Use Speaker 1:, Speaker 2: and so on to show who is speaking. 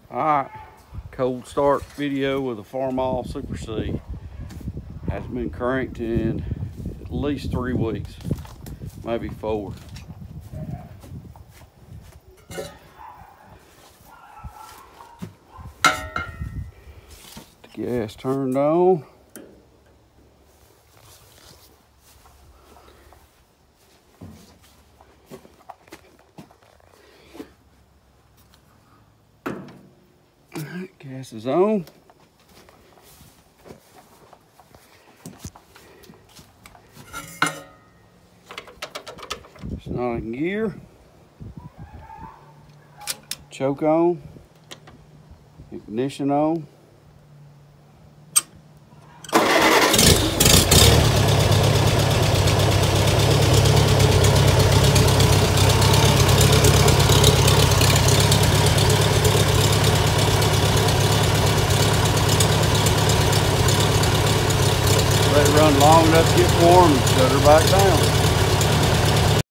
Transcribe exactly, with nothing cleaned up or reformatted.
Speaker 1: Alright, cold start video with a Farmall Super C. Hasn't been cranked in at least three weeks, maybe four. The gas turned on. Alright, gas is on. It's not in gear. Choke on. Ignition on. Let it run long enough to get warm and shut her back down.